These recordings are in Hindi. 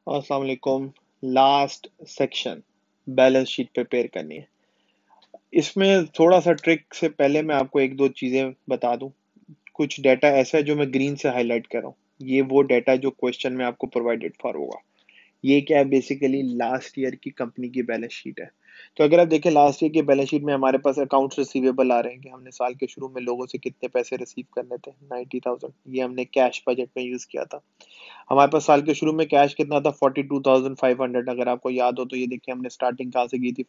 अस्सलाम वालेकुम। Last section balance sheet prepare करनी है। इसमें थोड़ा सा ट्रिक से पहले मैं आपको एक दो चीज़ें बता दूं। कुछ डाटा ऐसा है जो मैं ग्रीन से हाईलाइट कर रहा हूँ। ये वो डाटा जो क्वेश्चन में आपको प्रोवाइडेड फॉर होगा। ये क्या है, बेसिकली लास्ट ईयर की कंपनी की बैलेंस शीट है। तो अगर आप देखें लास्ट ईयर की बैलेंस शीट में हमारे पास अकाउंट्स रिसीवेबल आ रहे हैं कि हमने साल के शुरू में लोगों से कितने पैसे रिसीव करने थे, 90,000। ये हमने कैश बजट में यूज किया था। हमारे पास साल के शुरू में कैश कितना था, 42,500। अगर आपको याद हो तो ये देखिए हमने स्टार्टिंग कहाँ से की थी,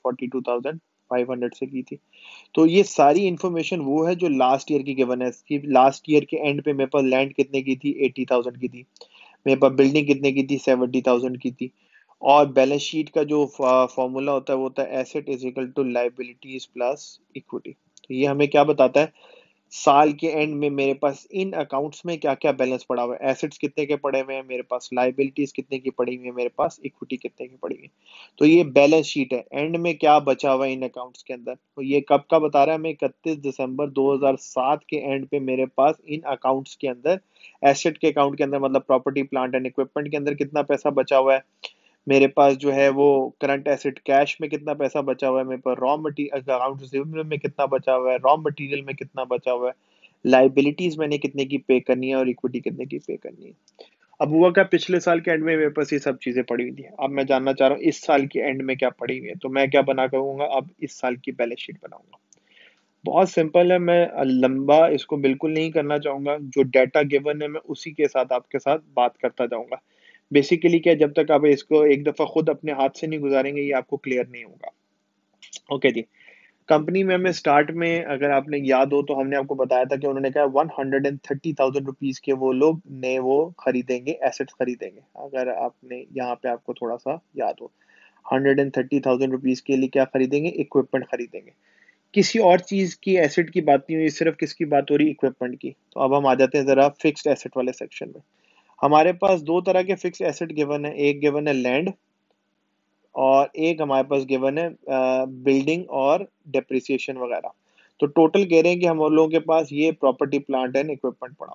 42,500 से की थी। तो ये सारी इंफॉर्मेशन वो है जो लास्ट ईयर की गिवन है कि लास्ट ईयर के एंड पे मेरे पास लैंड कितने की थी, 80,000 की थी। मेरे पास बिल्डिंग कितने की थी, 70,000 की थी। और बैलेंस शीट का जो फॉर्मूला होता है वो होता है asset is equal to liabilities plus equity. तो ये हमें क्या बताता है, साल के एंड में मेरे पास इन अकाउंट्स में क्या क्या बैलेंस पड़ा हुआ है, एसेट्स कितने के पड़े हुए हैं मेरे पास, लाइबिलिटीज कितने की पड़ी हुई है मेरे पास, इक्विटी कितने की पड़ी हुई है। तो ये बैलेंस शीट है, एंड में क्या बचा हुआ है इन अकाउंट्स के अंदर। तो ये कब का बता रहा है हमें, 31 दिसंबर 2007 के एंड पे मेरे पास इन अकाउंट्स के अंदर, एसेट के अकाउंट के अंदर मतलब प्रॉपर्टी प्लांट एंड इक्विपमेंट के अंदर कितना पैसा बचा हुआ है मेरे पास, जो है वो करंट एसेट कैश में कितना पैसा बचा हुआ है मेरे पास, रॉ मटीरियल अकाउंट रिसीवेबल में कितना बचा हुआ है, रॉ मटेरियल में कितना बचा हुआ है, लाइबिलिटीज मैंने कितने की पे करनी है और इक्विटी कितने की पे करनी है। अब हुआ क्या, पिछले साल के एंड में मेरे पास ये सब चीजें पड़ी हुई थी। अब मैं जानना चाह रहा हूँ इस साल के एंड में क्या पड़ी हुई है। तो मैं क्या बना करूंगा, अब इस साल की बैलेंस शीट बनाऊंगा। बहुत सिंपल है, मैं लंबा इसको बिल्कुल नहीं करना चाहूंगा। जो डाटा गिवन है मैं उसी के साथ आपके साथ बात करता जाऊंगा। बेसिकली क्या, जब तक आप इसको एक दफा खुद अपने हाथ से नहीं गुजारेंगे ये आपको क्लियर नहीं होगा। ओके जी। कंपनी में हमें स्टार्ट में, अगर आपने याद हो तो हमने आपको बताया था कि उन्होंने कहा 130,000 रुपीज के वो लोग नए वो खरीदेंगे, एसेट्स खरीदेंगे। अगर आपने यहाँ पे आपको थोड़ा सा याद हो, 130,000 रुपीज के लिए क्या खरीदेंगे, इक्विपमेंट खरीदेंगे। किसी और चीज की एसेट की बात नहीं हुई, सिर्फ किसकी बात हो रही, इक्विपमेंट की। तो अब हम आ जाते हैं जरा फिक्स्ड एसेट वाले सेक्शन में। हमारे पास दो तरह के फिक्स्ड एसेट गिवन है, एक गिवन है लैंड और एक हमारे पास गिवन है बिल्डिंग और डेप्रिसिएशन वगैरह। तो टोटल कह रहे हैं कि हम लोगों के पास ये प्रॉपर्टी प्लांट एंड इक्विपमेंट पड़ा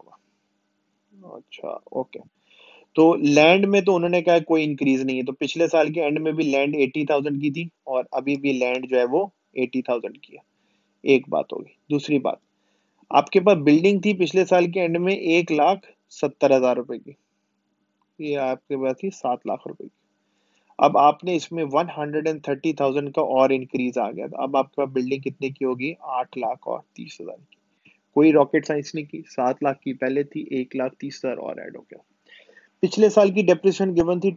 हुआ। अच्छा, ओके। तो लैंड में तो उन्होंने कहा कोई इंक्रीज नहीं है। तो पिछले साल के एंड में भी लैंड 80,000 की थी और अभी भी लैंड जो है वो 80,000 की है। एक बात होगी। दूसरी बात, आपके पास बिल्डिंग थी पिछले साल के एंड में 1,70,000 रुपए की। ये आपके पास थी 7 लाख रुपए की। अब आपने इसमें 130,000 का और इंक्रीज आ गया। तो अब आपका बिल्डिंग कितने की होगी, 8,30,000 की। कोई रॉकेट साइंस नहीं की, 7 लाख की पहले थी, 1,30,000 और ऐड हो गया। पिछले साल की डेप्रिसिएशन गिवन थी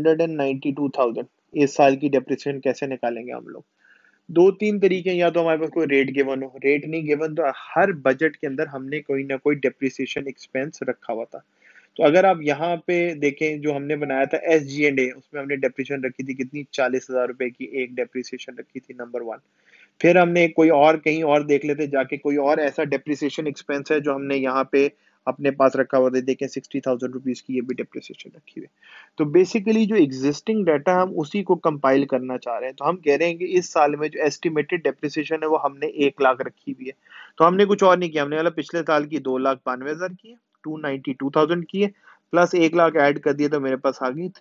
292,000। इस साल की डेप्रिसिएशन कैसे निकालेंगे हम लोग, दो तीन तरीके हैं। या तो हमारे पास कोई रेट गिवन हो, रेट नहीं गिवन तो हर बजट के अंदर हमने कोई ना कोई डेप्रिसिएशन एक्सपेंस रखा हुआ था। तो अगर आप यहाँ पे देखें, जो हमने बनाया था SG&A, उसमें हमने डेप्रिसिएशन रखी थी कितनी, 40,000 रुपए की एक डेप्रिसिएशन रखी थी, नंबर वन। फिर हमने कोई और कहीं और देख लेते जाके, कोई और ऐसा डेप्रिसिएशन एक्सपेंस है जो हमने यहाँ पे अपने पास रखा हुआ था, देखें 60,000 रुपीज की ये भी डेप्रिसिएशन रखी हुई है। तो बेसिकली जो एग्जिस्टिंग डाटा हम उसी को कंपाइल करना चाह रहे हैं। तो हम कह रहे हैं कि इस साल में जो एस्टिमेटेड डेप्रिसिएशन है वो हमने 1 लाख रखी हुई है। तो हमने कुछ और नहीं किया, हमने मतलब पिछले साल की 2,92,000 की है, 292,000 की है, प्लस 1 लाख ऐड कर दिया तो मेरे पास आ गई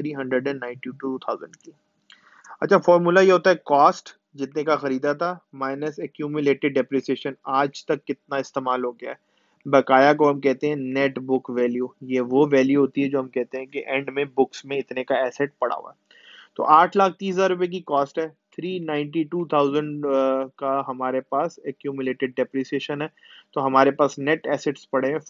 392,000 की। अच्छा, फॉर्मूला ये होता है कॉस्ट जितने का खरीदा था माइनस एक्यूमुलेटेड डेप्रिसिएशन, आज तक कितना इस्तेमाल हो गया है। बकाया को हम कहते हैं नेट बुक वैल्यू। ये वो वैल्यू होती है जो हम कहते हैं कि एंड में बुक्स में इतने का एसेट पड़ा हुआ है। तो 8,30,000 रुपए की कॉस्ट है, 392,000 का हमारे पास एक्यूमुलेटेड डेप्रिसिएशन है। तो हमारे पास नेट एसेट्स पड़े हैं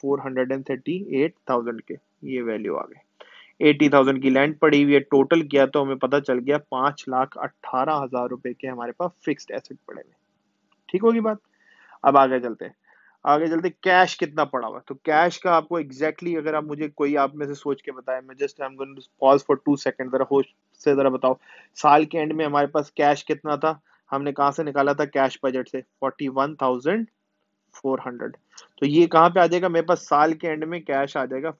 438,000 के। ये वैल्यू आ गई। 80,000 की लैंड पड़ी हुई है। टोटल किया तो हमें पता चल गया 5,18,000 रुपए के हमारे पास फिक्स्ड एसेट पड़े हुए। ठीक होगी बात। अब आगे चलते हैं। आगे चलते कैश कितना पड़ा हुआ है। तो कैश का आपको अगर आप मुझे कोई आप में से सोच के बताएं, मैं just I am going to pause for 2 second, जरा होश से जरा बताओ। साल के एंड में हमारे पास कैश कितना था, हमने कहाँ से निकाला था, कैश बजट से 41,400। तो ये कहाँ पे आ जाएगा मेरे पास, साल के एंड में कैश आ जाएगा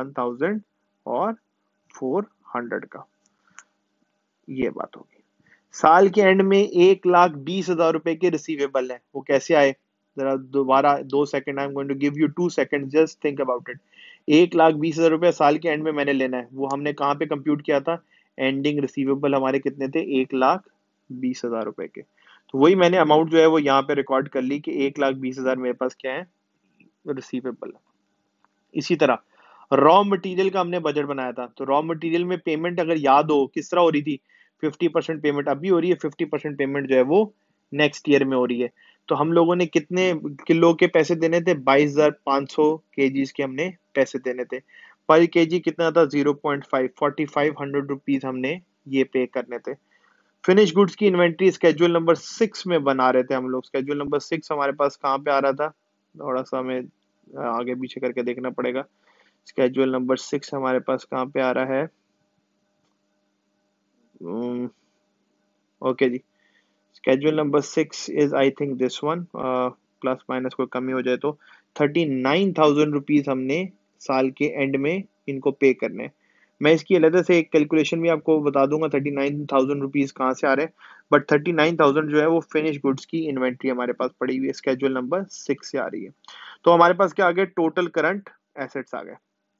41,400 का। ये बात होगी। साल के एंड में 1,20,000 रुपए के रिसीवेबल है, वो कैसे आए, जरा दोबारा 2 सेकंड, I am going to give you 2 second, just think about it. 1,20,000 रुपया साल के एंड में मैंने लेना है, वो हमने कहाँ पे कंप्यूट किया था, एंडिंग रिसीवेबल हमारे कितने थे, 1,20,000 रुपए के। तो वही मैंने अमाउंट जो है वो यहाँ पे रिकॉर्ड कर ली कि 1,20,000 मेरे पास क्या है, रिसीवेबल। इसी तरह रॉ मटेरियल का हमने बजट बनाया था, तो रॉ मटेरियल में पेमेंट अगर याद हो किस तरह हो रही थी, 50% पेमेंट अभी हो रही है, 50% पेमेंट जो है वो नेक्स्ट ईयर में हो रही है। तो हम लोगों ने कितने किलो के पैसे देने थे, 22,500 केजीज के हमने पैसे देने थे। पर केजी कितना था, 0.5, 4,500 रुपीज हमने ये पे करने थे। फिनिश गुड्स की इन्वेंट्री स्केड्यूल नंबर 6 में बना रहे थे हम लोग। स्केड्यूल नंबर 6 हमारे पास कहाँ पे आ रहा था, थोड़ा सा हमें आगे पीछे करके देखना पड़ेगा। स्केड्यूल नंबर 6 हमारे पास कहाँ पे आ रहा है, ओके जी। Schedule number 6 is I think this one, plus minus कोई कमी हो जाए तो 39,000 रुपीज हमने साल के एंड में इनको पे करने हैं। मैं इसकी अलग से एक कैलकुलेशन भी आपको बता दूंगा 39,000 रुपीज कहाँ से आ रहे हैं, बट 39,000 जो है वो फिनिश गुड्स की इन्वेंट्री हमारे पास पड़ी हुई है, स्केड्यूल नंबर 6 से आ रही है। तो हमारे पास क्या आ गया, टोटल करंट एसेट्स आ गए।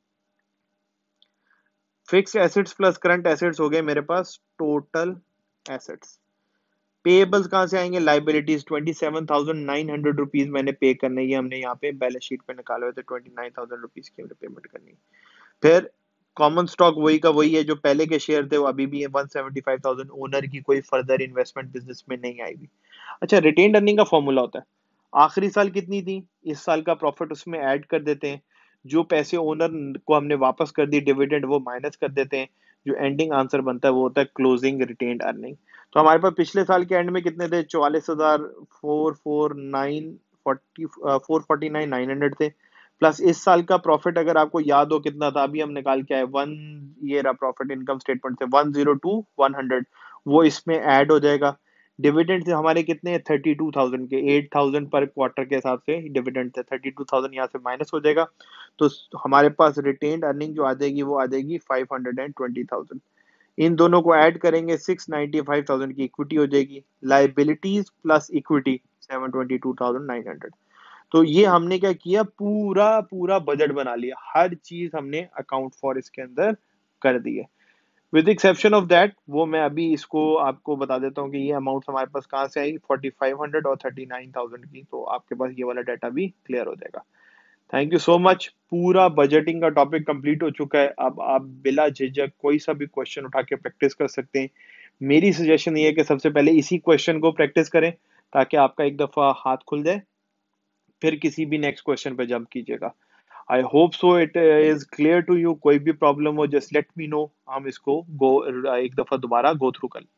Fix assets plus current assets हो गए मेरे पास टोटल एसेट्स। पेएबल्स कहाँ से आएंगे, लाइबिलिटीज 27,900 रुपीज मैंने पे करने, ये हमने यहाँ पे बैलेंस शीट पे निकाले हुए थे, 29,000 रुपीज की हमने पेमेंट करनी। फिर कॉमन स्टॉक वही का वही है, जो पहले के शेयर थे वो अभी भी है, 175,000। ओनर की कोई फर्दर इन्वेस्टमेंट बिजनेस में नहीं आएगी। अच्छा, रिटेन अर्निंग का फॉर्मूला होता है, आखिरी साल कितनी थी, इस साल का प्रॉफिट उसमें ऐड कर देते हैं, जो पैसे ओनर को हमने वापस कर दी डिविडेंड वो माइनस कर देते हैं, जो एंडिंग आंसर बनता है वो होता है क्लोजिंग रिटेन्ड अर्निंग। तो हमारे पास पिछले साल के एंड में कितने थे, 44,900 थे, प्लस इस साल का प्रॉफिट अगर आपको याद हो कितना था, अभी हम निकाल के आए वन, ये रहा प्रॉफिट इनकम स्टेटमेंट से 102,100, वो इसमें ऐड हो जाएगा। डिविडेंड से हमारे कितने 32,000 के, 8,000 पर क्वार्टर के हिसाब से डिविडेंड थे, 32,000 यहाँ से माइनस हो जाएगा। तो हमारे पास रिटेन्ड अर्निंग जो आ जाएगी वो आ जाएगी 520,000। इन दोनों को ऐड करेंगे 695,000 की इक्विटी हो जाएगी, लाइबिलिटीज प्लस इक्विटी 722,900। तो ये हमने क्या किया, पूरा पूरा बजट बना लिया, हर चीज हमने अकाउंट फॉर इसके अंदर कर दी है, विद एक्सेप्शन ऑफ दैट। वो मैं अभी इसको आपको बता देता हूँ कि ये अमाउंट हमारे पास कहाँ से आई, 4,500 और 39,000 की, तो आपके पास ये वाला डाटा भी क्लियर हो जाएगा। Thank you so much. पूरा बजटिंग का टॉपिक कंप्लीट हो चुका है, अब आप बिला झिझक कोई सा भी क्वेश्चन उठा के प्रैक्टिस कर सकते हैं। मेरी सजेशन ये है कि सबसे पहले इसी क्वेश्चन को प्रैक्टिस करें, ताकि आपका एक दफा हाथ खुल जाए, फिर किसी भी नेक्स्ट क्वेश्चन पे जंप कीजिएगा। I hope so it is clear to you. कोई भी प्रॉब्लम हो जस्ट लेट मी नो, हम इसको गो एक दफा दोबारा गो थ्रू कर।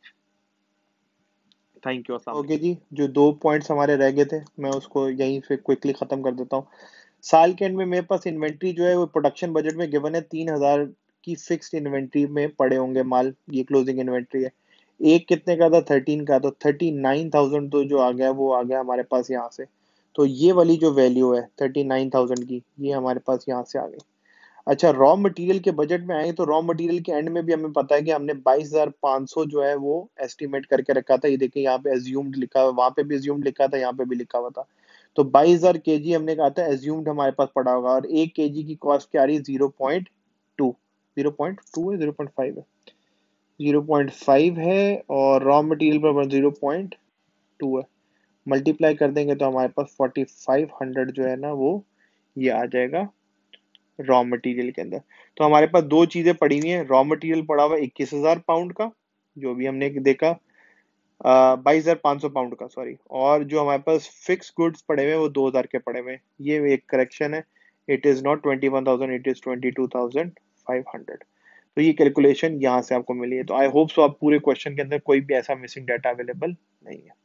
Thank you. ओके जी, जो दो पॉइंट्स हमारे रह गए थे मैं उसको यहीं से क्विकली खत्म कर देता हूँ। साल के एंड में मेरे पास इन्वेंट्री जो है वो प्रोडक्शन बजट में गिवन है, 3,000 की फिक्स्ड इन्वेंट्री में पड़े होंगे माल, ये क्लोजिंग इन्वेंट्री है। एक कितने का था, 13 का, तो 39,000 तो जो आ गया वो आ गया हमारे पास यहाँ से। तो ये वाली जो वैल्यू है 39,000 की, ये हमारे पास यहाँ से आ गई। अच्छा, रॉ मटेरियल के बजट में आए तो रॉ मटेरियल के एंड में भी हमें पता है कि हमने 22,500 जो है वो एस्टिमेट करके रखा था। ये देखिए यहाँ पे एज्यूम्ड लिखा हुआ, वहां पे भी एज्यूम्ड लिखा था, यहाँ पे भी लिखा हुआ था। तो 22,000 केजी हमने कहा था एज्यूम्ड हमारे पास पड़ा होगा, और एक केजी की कॉस्ट क्या आ रही है, 0.2, 0.2 है, 0.5 है, 0.5 है, और रॉ मटेरियल पर 0.2 है। मल्टीप्लाई कर देंगे तो हमारे पास 4,500 जो है ना वो ये आ जाएगा रॉ मटेरियल के अंदर। तो हमारे पास दो चीजें पड़ी हुई हैं, रॉ मटेरियल पड़ा हुआ 21,000 पाउंड का, जो भी हमने देखा, 22,500 पाउंड का, सॉरी, और जो हमारे पास फिक्स गुड्स पड़े हुए हैं वो 2,000 के पड़े हुए हैं। ये एक करेक्शन है, it is not 21,000, it is 22,500। तो ये कैलकुलेशन यहाँ से आपको मिली है। तो आई होप सो आप पूरे क्वेश्चन के अंदर कोई भी ऐसा मिसिंग डाटा अवेलेबल नहीं है।